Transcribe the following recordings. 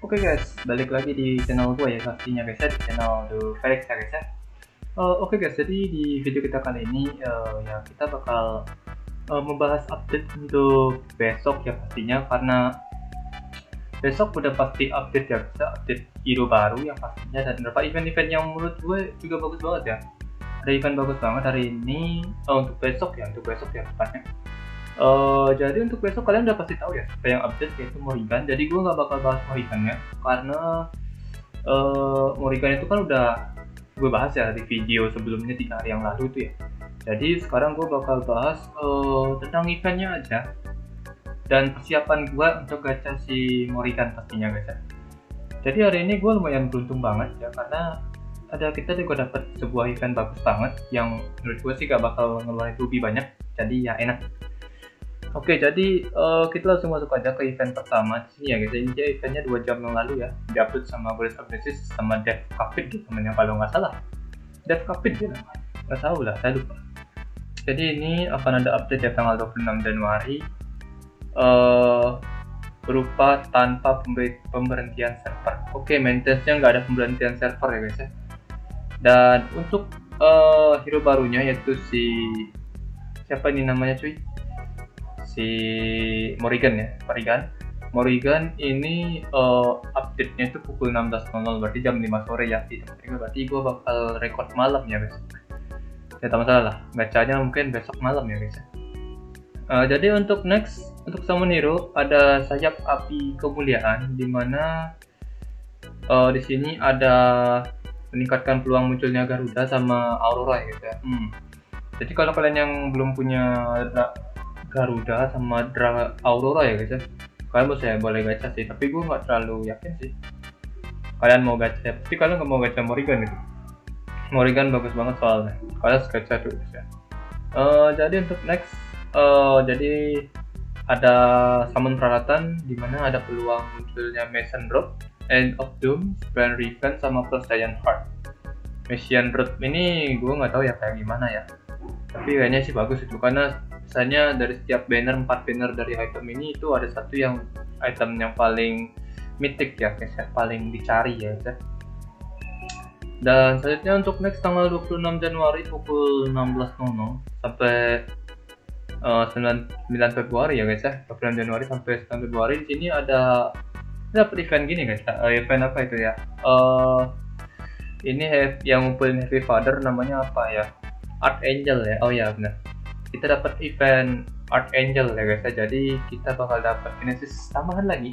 Oke guys, balik lagi di channel gue ya pastinya guys ya, di channel The Felix ya guys ya. Oke guys, jadi di video kita kali ini ya kita bakal membahas update untuk besok ya pastinya, karena besok udah pasti update ya guys ya, update hero baru yang pastinya, dan beberapa event-event yang menurut gue juga bagus banget ya. Ada event bagus banget hari ini untuk besok ya tepatnya. Jadi untuk besok kalian udah pasti tahu ya siapa yang update, yaitu Morrigan. Jadi gue nggak bakal bahas Morrigan ya, karena Morrigan itu kan udah gue bahas ya di video sebelumnya 3 hari yang lalu itu ya. Jadi sekarang gue bakal bahas tentang eventnya aja dan persiapan gue untuk gacha si Morrigan pastinya guys ya. Jadi hari ini gue lumayan beruntung banget ya, karena kita juga dapat sebuah event bagus banget yang menurut gue sih gak bakal ngeluarin ruby banyak, jadi ya enak. Oke, jadi kita langsung masuk aja ke event pertama di sini ya guys. Ini dia eventnya 2 jam yang lalu ya, diupload sama Goddess Agnesis sama Dev Capit gitu namanya kalau nggak salah. Dev Capit ya namanya, nggak tahu lah, saya lupa. Jadi ini akan ada update ya tanggal 26 Januari berupa tanpa pemberhentian server. Oke, maintenance-nya nggak ada pemberhentian server ya guys ya. Dan untuk hero barunya yaitu si siapa ini namanya cuy? Si Morrigan ya, Morrigan ini update-nya itu pukul 16.00, berarti jam 5 sore ya di tempat gue. Berarti gue bakal record malam ya besok. Ya tak masalah lah, gacanya mungkin besok malam ya guys. Jadi untuk summon hero ada sayap api kemuliaan, dimana di sini ada meningkatkan peluang munculnya Garuda sama Aurora ya guys ya. Jadi kalau kalian yang belum punya Garuda sama Aurora ya guys ya, kalian boleh gacha sih, tapi gue nggak terlalu yakin sih kalian mau gacha ya. Tapi kalian nggak mau gacha Morrigan gitu, Morrigan bagus banget soalnya, kalian gacha dulu guys ya. Jadi untuk jadi ada summon peralatan dimana ada peluang munculnya Mason Rod, End of Doom, Brand Revenge sama Plus Giant Heart. Mission Road ini gue nggak tahu ya kayak gimana ya, tapi kayaknya sih bagus itu, karena misalnya dari setiap banner 4 banner dari item ini itu ada satu yang item yang paling mythic ya guys ya, paling dicari ya guys ya. Dan selanjutnya untuk tanggal 26 Januari pukul 16.00 sampai 9 Februari ya guys ya, 26 Januari sampai 9 Februari di sini ada event gini guys ya. Event apa itu ya? Ini yang ngumpulin Heavy Father namanya apa ya? Archangel ya. Oh ya benar. Kita dapat event Archangel ya guys ya. Jadi kita bakal dapat Genesis tambahan lagi.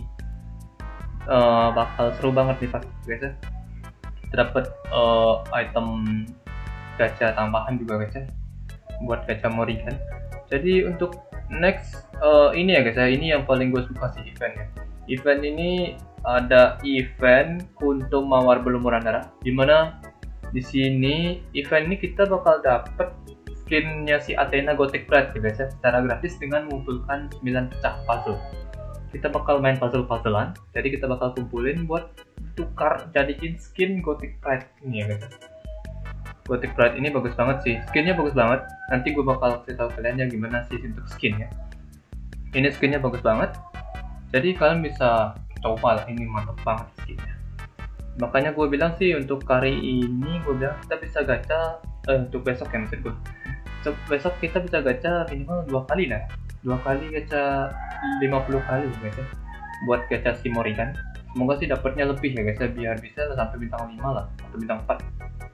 Bakal seru banget nih pasti guys ya. Kita dapat item gacha tambahan juga guys ya, buat gacha Morrigan. Jadi untuk ini ya guys ya, ini yang paling gue suka sih eventnya. Event ini ada event Kuntum Mawar Berlumuran Darah, dimana di sini event ini kita bakal dapat skinnya si Athena Gothic Pride ya guys ya, secara gratis dengan mengumpulkan 9 pecah puzzle. Kita bakal main puzzle-puzzlean, jadi kita bakal kumpulin buat tukar jadiin skin Gothic Pride ini ya guys. Gothic Pride ini bagus banget sih, skinnya bagus banget. Nanti gue bakal kasih tahu kalian ya gimana sih untuk skinnya. Ini skinnya bagus banget, jadi kalian bisa coba lah, ini mantap banget skinnya. Makanya gue bilang sih untuk hari ini gue bilang kita bisa gacha untuk besok ya maksud gue. Besok kita bisa gacha minimal 2 kali lah, 2 kali gacha 50 kali guys ya, buat gacha si Morrigan. Semoga sih dapatnya lebih ya guys ya, biar bisa sampai bintang 5 lah atau bintang 4,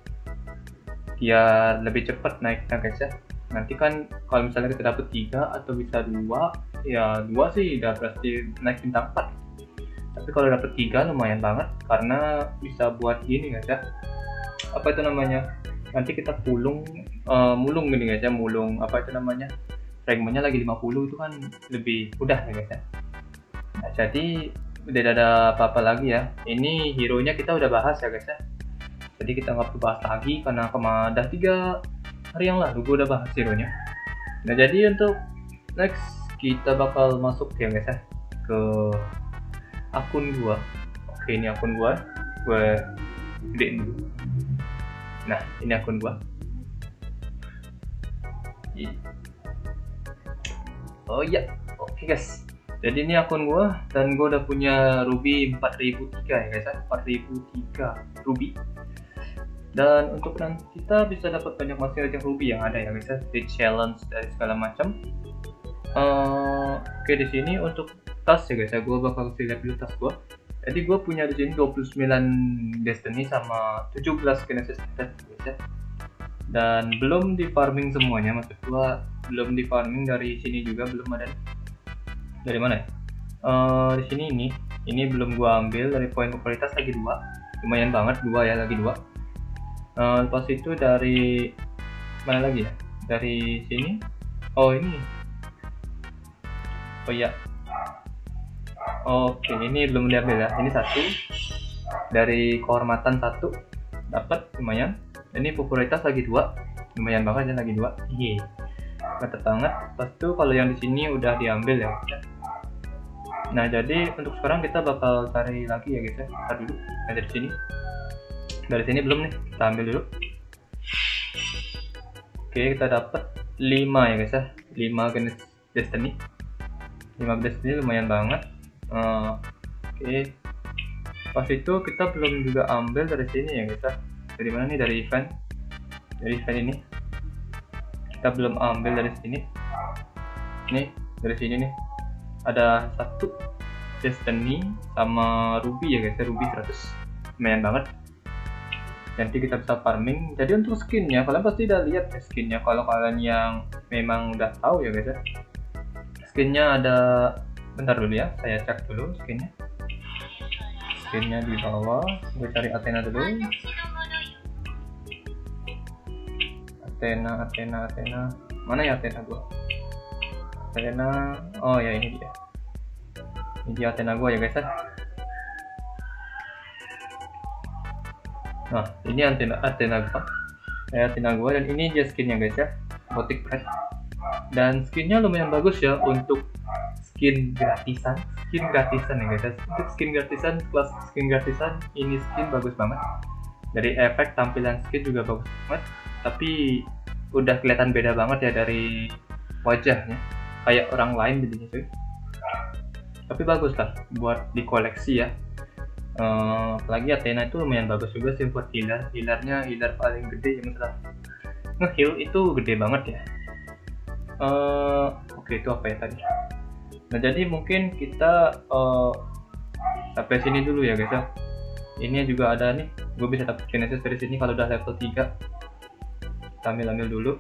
biar lebih cepat naiknya guys ya. Nanti kan kalau misalnya kita dapat 3 atau bisa 2 ya, 2 sih udah pasti naik bintang 4. Tapi kalau dapat 3 lumayan banget, karena bisa buat gini guys ya, apa itu namanya, nanti kita mulung gini guys ya, mulung apa itu namanya, rank-nya lagi 50 itu kan lebih udah ya guys ya. Nah, jadi udah ada apa-apa lagi ya, ini hero nya kita udah bahas ya guys ya, jadi kita nggak perlu bahas lagi karena udah 3 hari yang lalu gue udah bahas hero nya. Nah jadi untuk kita bakal masuk ya guys ya ke akun gua. Oke, ini akun gua, gue gedein dulu. Nah ini akun gua. Oh iya, oke guys, Jadi ini akun gua, dan gua udah punya ruby 4003 ya guys ya, 4003 ruby. Dan untuk nanti kita bisa dapat banyak masing-masing ruby yang ada ya guys ya, di challenge dari segala macam. Oke, di sini untuk tas ya guys ya, gua bakal lihat dulu tas gua. Jadi gua punya di sini 29 destiny sama 17 genesis guys ya. Dan belum di farming semuanya, maksud gua belum di farming dari sini juga belum ada. Dari mana ya? Di sini ini belum gua ambil. Dari poin popularitas lagi 2, lumayan banget 2 ya, lagi 2. Lepas itu dari mana lagi ya? Dari sini. Oh ini. Oh iya. Oke, ini belum diambil ya. Ini 1 dari kehormatan 1 dapat lumayan. Ini popularitas lagi 2, lumayan banget ya, lagi 2. Iya. Mantap banget. Lepas itu kalau yang di sini udah diambil ya. Nah, jadi untuk sekarang kita bakal cari lagi ya guys ya. Kita dulu dari sini. Dari sini belum nih, kita ambil dulu. Oke, kita dapat 5 ya guys ya. 5 jenis destiny. 5 destiny lumayan banget. Oke. Pas itu kita belum juga ambil dari sini ya guys ya. Dari mana nih? Dari event. Dari event ini. Kita belum ambil dari sini. Nih, dari sini nih. Ada 1 destiny sama ruby ya guys ya, ruby 100. Lumayan banget. Nanti kita bisa farming. Jadi untuk skinnya, kalian pasti udah lihat ya skinnya. Kalau kalian yang memang udah tahu ya guys ya. Skinnya ada, bentar dulu ya, saya cek dulu skinnya. Skinnya di bawah. Gue cari Athena dulu. Athena. Mana ya Athena gua? Athena. Oh ya, ini dia. Ini dia Athena gua ya guys ya. Nah, ini Athena gua. Athena gua, dan ini dia skinnya guys ya. Gothic Press. Dan skinnya lumayan bagus ya untuk skin gratisan. Skin gratisan ya guys ya. Untuk skin gratisan, kelas skin gratisan, ini skin bagus banget. Dari efek tampilan skin juga bagus banget. Tapi udah kelihatan beda banget ya dari wajahnya. Kayak orang lain jadinya cuy. Tapi bagus lah buat dikoleksi ya. Apalagi Athena itu lumayan bagus juga sih buat healer. Healernya healer paling gede ya, masalah nge-heal itu gede banget ya. Oke, itu apa ya tadi? Nah, jadi mungkin kita sampai sini dulu ya guys ya. Ini juga ada nih, gue bisa dapat genesis dari sini kalau udah level 3. Kita ambil dulu.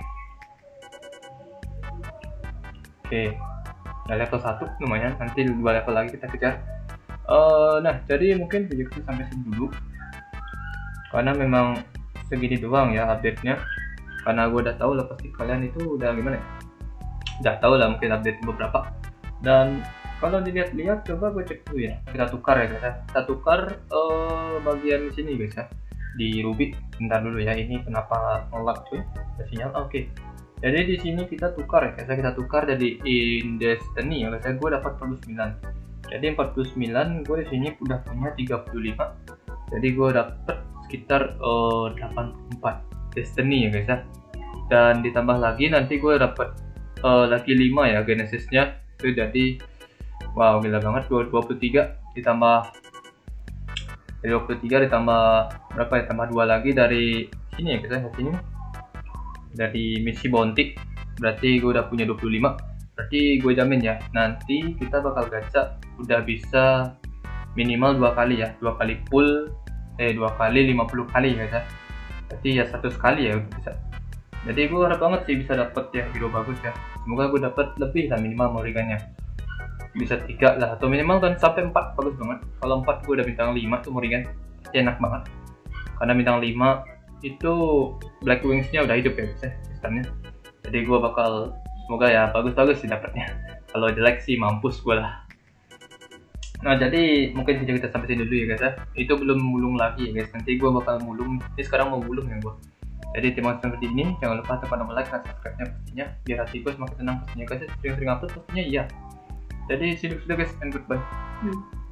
Oke, nah level 1 lumayan, nanti 2 level lagi kita kejar. Nah, jadi mungkin video kita sampai sini dulu, karena memang segini doang ya update-nya. Karena gue udah tahu lah pasti kalian itu udah gimana ya, udah tahu lah mungkin update beberapa. Dan kalau dilihat-lihat, coba gue cek dulu ya, kita tukar ya guys ya. Kita tukar bagian sini guys ya, di ruby. Bentar dulu ya, ini kenapa nge-lag cuy, ada sinyal. Oke. Jadi di sini kita tukar ya guys, kita tukar dari in destiny ya guys. Gue dapat 49. Jadi 49, gue di sini udah punya 35. Jadi gue dapat sekitar 84 destiny ya guys ya. Dan ditambah lagi nanti gue dapat lagi 5 ya genesisnya. Itu jadi wow, gila banget. 23 ditambah dari 23 ditambah berapa ya? Tambah 2 lagi dari sini ya guys ya, sini. Dari misi bounty, berarti gue udah punya 25. Berarti gue jamin ya, nanti kita bakal gacha udah bisa minimal 2 kali ya, 2 kali full, 2 kali 50 kali ya guys ya. Berarti ya 100 kali ya udah bisa. Jadi gue harap banget sih bisa dapet ya hero bagus ya. Semoga gue dapet lebih lah minimal Morrigannya. Bisa 3 lah, atau minimal kan sampai 4, bagus banget. Kalau 4 gue udah bintang 5 tuh Morrigan, enak banget. Karena bintang 5 itu Black Wings-nya udah hidup ya guys ya sistemnya. Jadi gue bakal, semoga ya bagus-bagus sih dapatnya. Kalau jelek sih mampus gue lah. Nah, jadi mungkin video kita sampai sini dulu ya guys ya. Itu belum mulung lagi ya guys, nanti gue bakal mulung. Ini sekarang mau mulung ya gue. Jadi terima kasih seperti ini, jangan lupa tekan tombol like dan subscribe-nya pastinya, biar hati gue semakin tenang pastinya guys ya. Sering-sering upload pastinya iya. Jadi see you guys and goodbye.